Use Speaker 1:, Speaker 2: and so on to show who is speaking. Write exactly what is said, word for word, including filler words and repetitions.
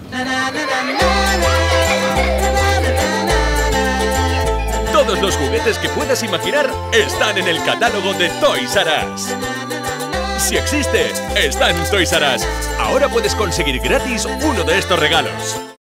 Speaker 1: Todos los juguetes que puedas imaginar están en el catálogo de Toys R Us. Si existe, está en Toys R Us. Ahora puedes conseguir gratis uno de estos regalos.